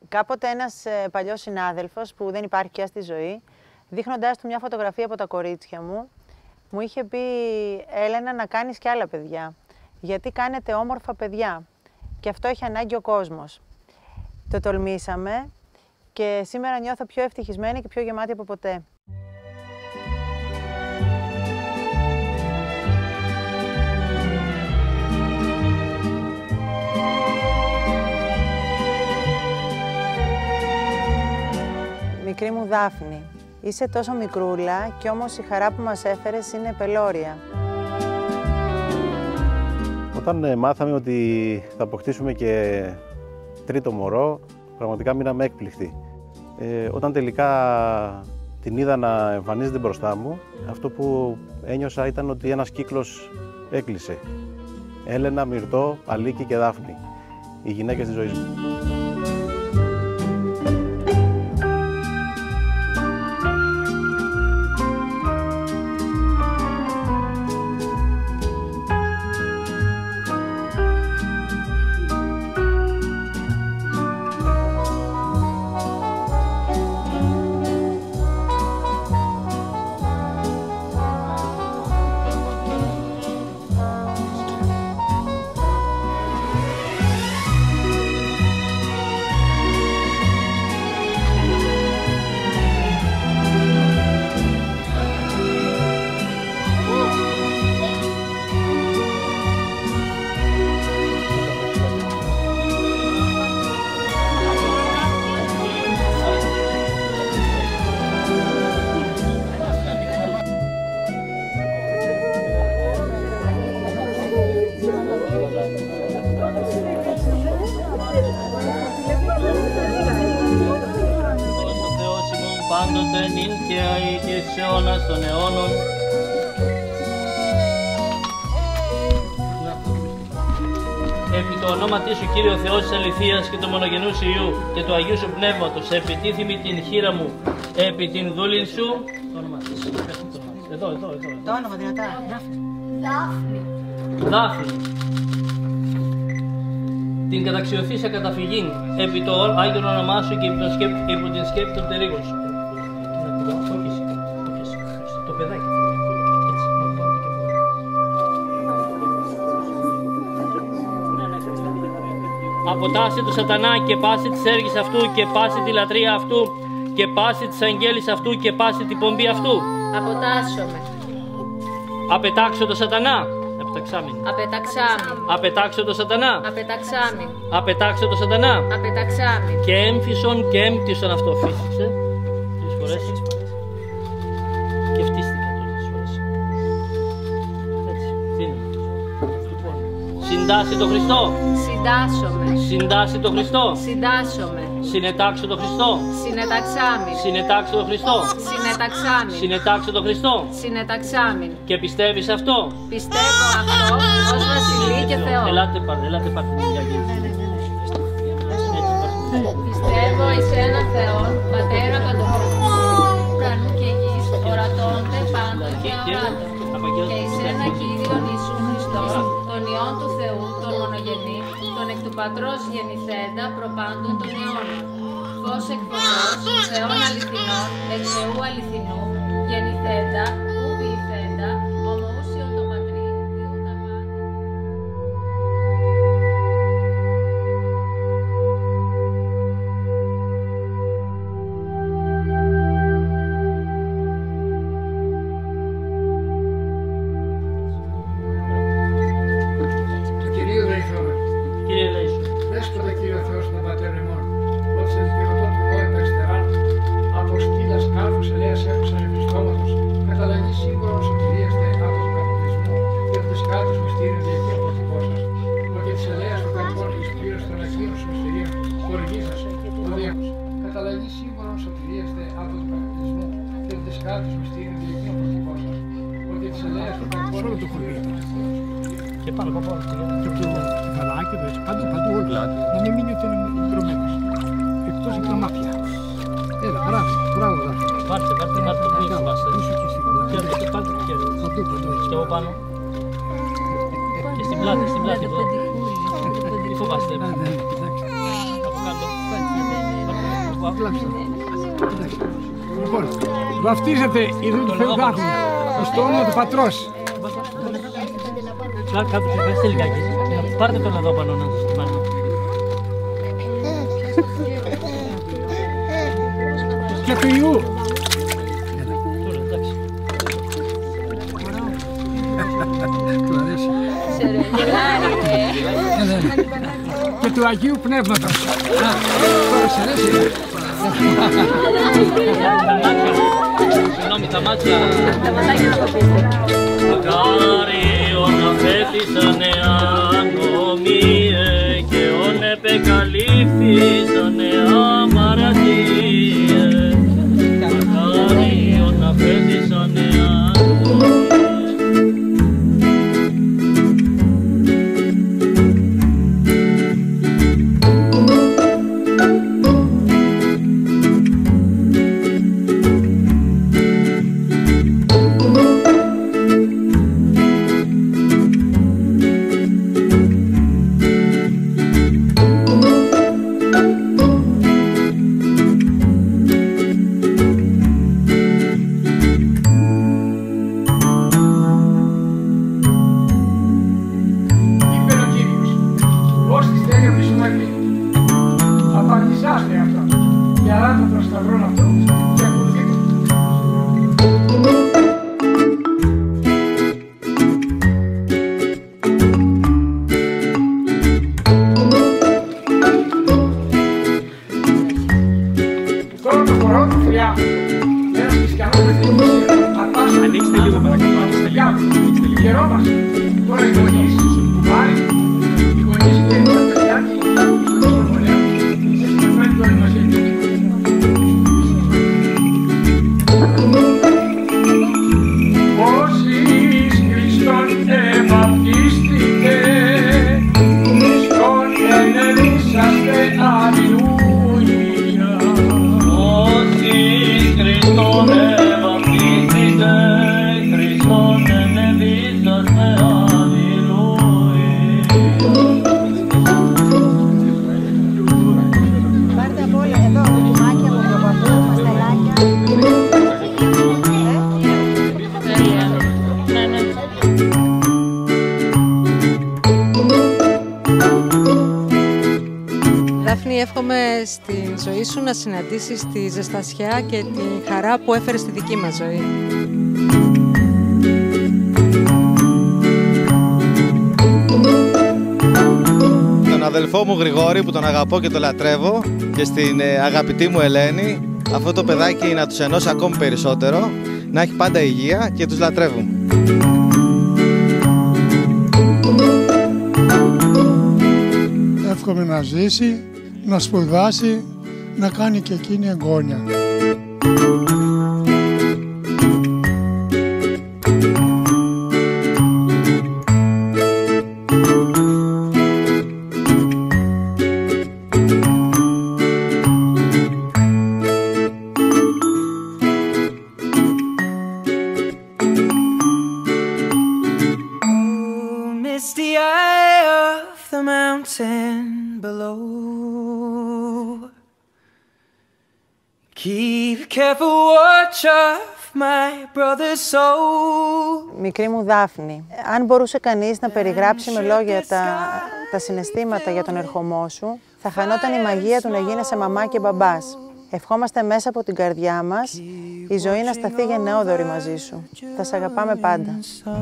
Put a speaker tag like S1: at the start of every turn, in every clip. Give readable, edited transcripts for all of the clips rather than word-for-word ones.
S1: Κάποτε ένας παλιός συνάδελφος που δεν υπάρχει πια στη ζωή, δείχνοντάς του μια φωτογραφία από τα κορίτσια μου, μου είχε πει «Έλενα, να κάνεις κι άλλα παιδιά, γιατί κάνετε όμορφα παιδιά και αυτό έχει ανάγκη ο κόσμος». Το τολμήσαμε και σήμερα νιώθω πιο ευτυχισμένη και πιο γεμάτη από ποτέ. Μικρή μου Δάφνη, είσαι τόσο μικρούλα κι όμως η χαρά που μας έφερες είναι πελώρια.
S2: Όταν μάθαμε ότι θα αποκτήσουμε και τρίτο μωρό, πραγματικά μείναμε έκπληκτοι. Όταν τελικά την είδα να εμφανίζεται μπροστά μου, αυτό που ένιωσα ήταν ότι ένας κύκλος έκλεισε. Έλενα, Μυρτώ, Αλίκη και Δάφνη, οι γυναίκες της ζωής μου.
S3: Πάντοτε νυν και αεί και σε αιώνας των αιώνων. Επί το ονόματί σου, Κύριε Θεός της αληθείας και του μονογενούς Υιού και του Αγίου σου Πνεύματος, επιτίθημη την χείρα μου, επί την δούλην σου. Το όνομα της. Εδώ.
S1: Το όνομα δυνατά.
S3: Δάφνη. Την καταξιωθήσα καταφυγήν, επί το Άγιον όνομά σου και υπό την σκέπη των τερίγων σου. Το παιδάκι. Αποτάσσε το σατανά και πάση της έργης αυτού και πάση τη λατρεία αυτού και πάση της αγγέλης αυτού και πάση την πομπή αυτού.
S4: Αποτάσσομαι.
S3: Απετάξω το σατανά. Απετάξω το σατανά. Απετάξω το σατανά. Και έμφυσον και έμπτυσον αυτό. Φύσηξε. 3 φορές. Και φτύστηκα τόσες φορές. Έτσι. Δίνουμε. Συντάσσει το Χριστό.
S4: Συντάσσομαι.
S3: Συντάσσει το Χριστό.
S4: Συντάσσομαι.
S3: Συνετάξω το Χριστό.
S4: Συνεταξάμιν.
S3: Συνετάξω το Χριστό.
S4: Συνεταξάμιν.
S3: Συνετάξω το Χριστό.
S4: Συνεταξάμιν.
S3: Και πιστεύεις αυτό.
S4: Πιστεύω αυτό ως Βασιλή και Θεό.
S3: Ελάτε πάρτε την διαγγελία.
S4: Πιστεύω εις ένα Θεόν, Πατέρα Παντοκράτορα, ουρανού και γης, ορατώνται πάντων και αοράτων. Και εις ένα Κύριον Ιησού Χριστό, τον Υιόν του Θεού, τον μονογενή, τον εκ του Πατρός γεννηθέντα, προπάντων των αιώνων. Φως εκ φωτός, Θεόν αληθινών, εκ Θεού αληθινού, γεννηθέντα, ου ποιηθέντα, ομοούσιον το Πατρί, Θεού τα πάντα.
S3: Κύριε Λέησον.
S5: Δέσποτα Κύριε Θεός των Πατέρων ημών, ότι σε δικαιωτό του Θεού υπερστεράν, από σκύλας κάρφους ελέας έχουσαν επιστώματος, καταλαγή σίγουρον σωτηρίας τε από τον καπιτισμού και από τις κάτω μυστήριων διακύων πρωτικών σας, ότι της ελέας των καρπών εις πλήρως των ακίνων σου μυστηρίων, χορηγήσας, ο Δήμος, καταλαγή σίγουρον σωτηρίας τε από τον καπιτισμού και από τις κάτω μυστήριων διακύων πρωτικών σας, ότι της ελέας των καρπών εις πλήρως των ακίνων σου.
S3: Και πάνω από όλα.
S5: Και από το κεφαλάκι του έτσι, παντού όλα, να μην μείνει ότι είναι ντρωμένος. Εκτός από τα μάτια. Έλα, μπράβο Δάφνη.
S3: Πάρτε, πού είμαστε.
S5: Πίσω και στην
S3: Και πάρτε το χέρι.
S5: παντού.
S3: Και από πάνω. Και στην πλάτη εδώ. Τι φοβάστε.
S5: Ναι, κοιτάξτε.
S3: Από κάτω.
S5: Λοιπόν, βαφτίζεται η δούλη του Θεού Δάφνη στο όνομα του Πατρός.
S3: Καθίστε λιγάκι. Πάρτε τον εδώ πάνω να σας βάλω.
S5: Και του Ιού. Του αρέσει. Και του Αγίου Πνεύματος. Τώρα σε αρέσει.
S3: Συγγνώμη, τα μάτια. Μακάριον αφέτησανε αγωνίε και ον επεκαλύφθησανε αμαρτίε. Μακάριον αφέτησανε αγωνίε. Ανοίξτε λίγο παρακαλώ.
S5: Χαιρόμαστε. Τώρα οι γονείς του Μάρη, οι γονείς και τα παιδιά και οι γονείς των γονέων, είστε πέντε όλοι μαζί. Όσοι Χριστόν ευαπτίστηκε, Χριστόν ενερίσαστε, αλληλούια.
S3: Όσοι Χριστόν ευαπτίστηκε, Χριστόν ενερίσαστε, αλληλούια.
S1: Πάρτε από όλα εδώ, κουτουμάκια από το παππού, παστελάκια.
S6: Δάφνη, εύχομαι στην ζωή σου να συναντήσεις τη ζεστασιά και τη χαρά που έφερε στη δική μας ζωή.
S7: Τον αδελφό μου Γρηγόρη που τον αγαπώ και τον λατρεύω και στην αγαπητή μου Ελένη, αυτό το παιδάκι να τους ενώσει ακόμη περισσότερο, να έχει πάντα υγεία και τους λατρεύουμε.
S8: Εύχομαι να ζήσει, να σπουδάσει, να κάνει και εκείνη εγγόνια.
S9: Misty eye of the mountain below. Keep careful watch of my brother's soul.
S1: Μικρή μου Δάφνη, αν μπορούσε κανείς να περιγράψει με λόγια τα συναισθήματα για τον ερχομό σου, θα χανόταν η μαγεία του να γίνεσαι μαμά και μπαμπάς. Ευχόμαστε μέσα από την καρδιά μας η ζωή να σταθεί γενναιόδορη μαζί σου. Θα σε αγαπάμε πάντα.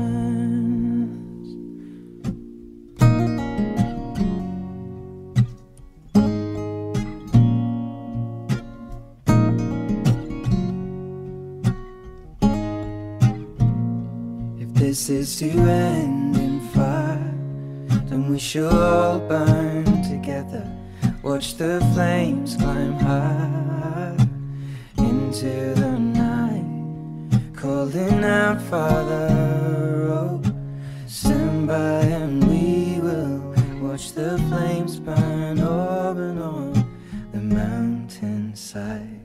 S9: This is to end in fire, then we shall all burn together. Watch the flames climb high into the night, calling out, Father, oh, stand by and we will watch the flames burn open on the mountainside.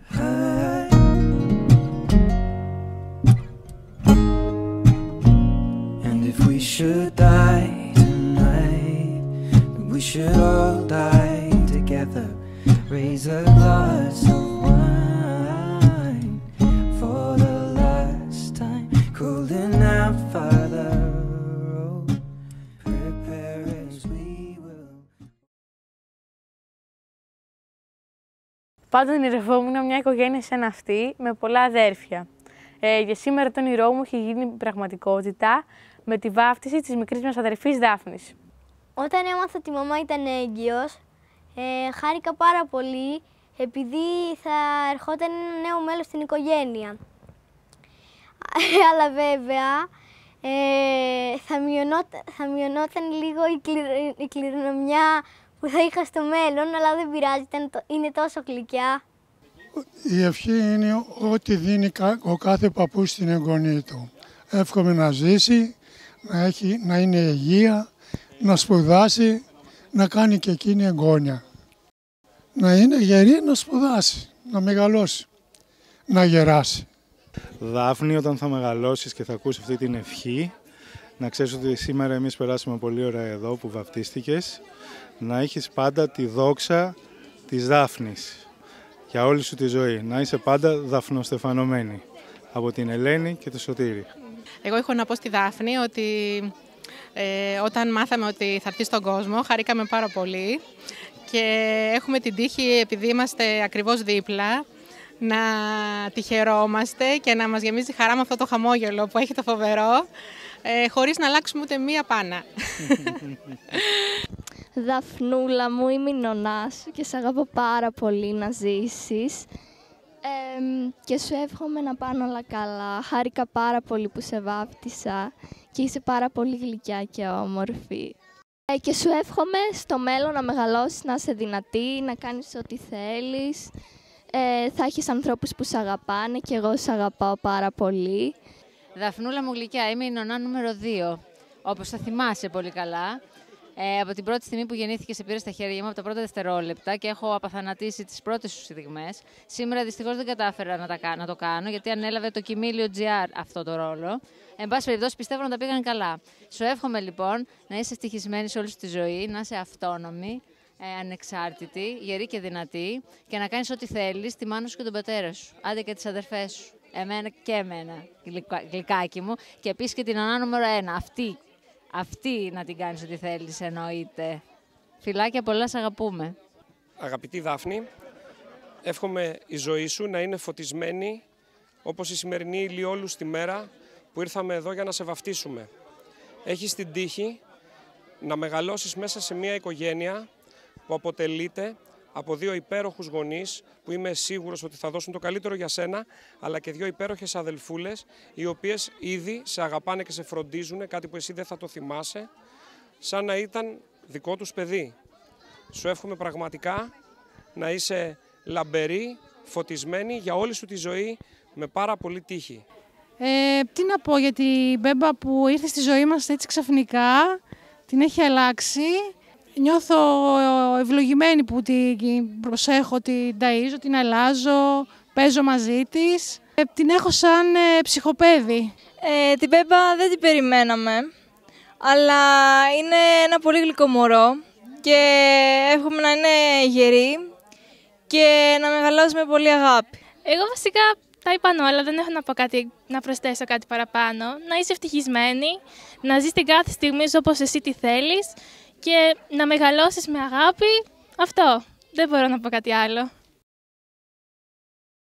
S9: If we should die tonight, we should all die together. raise a glass of wine for the last time. Cooling out, Father, oh, prepare as we will.
S10: Πάντα ονειρευόμουν μια οικογένεια σαν αυτή, με πολλά αδέρφια. Για σήμερα το όνειρό μου έχει γίνει πραγματικότητα με τη βάφτιση της μικρής μας αδερφής Δάφνης.
S11: Όταν έμαθα ότι η μαμά ήταν έγκυος, χάρηκα πάρα πολύ επειδή θα ερχόταν ένα νέο μέλος στην οικογένεια. Αλλά βέβαια θα μειωνόταν λίγο η κληρονομιά που θα είχα στο μέλλον, αλλά δεν πειράζει, είναι τόσο γλυκιά.
S8: Η ευχή είναι ό,τι δίνει ο κάθε παππούς στην εγγονή του. Εύχομαι να ζήσει, να είναι υγεία, να σπουδάσει, να κάνει και εκείνη εγγόνια. Να είναι γερή, να σπουδάσει, να μεγαλώσει, να γεράσει.
S12: Δάφνη, όταν θα μεγαλώσεις και θα ακούσει αυτή την ευχή, να ξέρεις ότι σήμερα εμείς περάσαμε πολύ ωραία εδώ που βαφτίστηκες, να έχεις πάντα τη δόξα της Δάφνης για όλη σου τη ζωή. Να είσαι πάντα δαφνοστεφανωμένη από την Ελένη και το Σωτήρη.
S13: Εγώ έχω να πω στη Δάφνη ότι όταν μάθαμε ότι θα έρθει στον κόσμο, χαρήκαμε πάρα πολύ και έχουμε την τύχη, επειδή είμαστε ακριβώς δίπλα, να τη χαιρόμαστε και να μας γεμίζει χαρά με αυτό το χαμόγελο που έχει το φοβερό, χωρίς να αλλάξουμε ούτε μία πάνα.
S14: Δαφνούλα μου, είμαι η Νονάς και σε αγαπώ πάρα πολύ να ζήσεις και σου εύχομαι να πάνε όλα καλά. Χάρηκα πάρα πολύ που σε βάφτισα και είσαι πάρα πολύ γλυκιά και όμορφη. Και σου εύχομαι στο μέλλον να μεγαλώσεις, να είσαι δυνατή, να κάνεις ό,τι θέλεις. Θα έχεις ανθρώπους που σε αγαπάνε και εγώ σε αγαπάω πάρα πολύ.
S15: Δαφνούλα μου γλυκιά, είμαι η Νονά νούμερο 2, όπως θα θυμάσαι πολύ καλά. Από την πρώτη στιγμή που γεννήθηκε, σε πήρε στα χέρια μου από τα πρώτα δευτερόλεπτα και έχω απαθανατήσει τις πρώτες σου στιγμές. Σήμερα δυστυχώς δεν κατάφερα να το κάνω, γιατί ανέλαβε το Κιμήλιο GR αυτό το ρόλο. Εν πάση περιπτώσει, πιστεύω να τα πήγαν καλά. Σου εύχομαι λοιπόν να είσαι ευτυχισμένη σε όλη σου τη ζωή, να είσαι αυτόνομη, ανεξάρτητη, γερή και δυνατή και να κάνεις ό,τι θέλεις, τη μάνα σου και τον πατέρα σου. Άντε και τις αδερφές σου. Εμένα και εμένα, γλυκάκι μου. Και επίσης και την Νονά νούμερο 1. Αυτή να την κάνεις ό,τι θέλεις, εννοείται. Φιλάκια πολλά, σ' αγαπούμε.
S16: Αγαπητή Δάφνη, εύχομαι η ζωή σου να είναι φωτισμένη όπως η σημερινή ηλιόλου στη μέρα που ήρθαμε εδώ για να σε βαφτίσουμε. Έχεις την τύχη να μεγαλώσεις μέσα σε μια οικογένεια που αποτελείται από 2 υπέροχους γονείς που είμαι σίγουρος ότι θα δώσουν το καλύτερο για σένα, αλλά και 2 υπέροχες αδελφούλες, οι οποίες ήδη σε αγαπάνε και σε φροντίζουν, κάτι που εσύ δεν θα το θυμάσαι, σαν να ήταν δικό τους παιδί. Σου εύχομαι πραγματικά να είσαι λαμπερή, φωτισμένη για όλη σου τη ζωή, με πάρα πολύ τύχη.
S17: Τι να πω για την Μπέμπα που ήρθε στη ζωή μας έτσι ξαφνικά, την έχει αλλάξει. Νιώθω ευλογημένη που την προσέχω, την ταΐζω, την αλλάζω, παίζω μαζί της. Την έχω σαν ψυχοπαίδι.
S18: Την Μπέμπα δεν την περιμέναμε, αλλά είναι ένα πολύ γλυκό μωρό και εύχομαι να είναι γερή και να μεγαλώσει με πολύ αγάπη.
S19: Εγώ βασικά τα είπα όλα, δεν έχω να προσθέσω κάτι παραπάνω. Να είσαι ευτυχισμένη, να ζεις την κάθε στιγμή όπως εσύ τη θέλεις και να μεγαλώσεις με αγάπη. Αυτό. Δεν μπορώ να πω κάτι άλλο.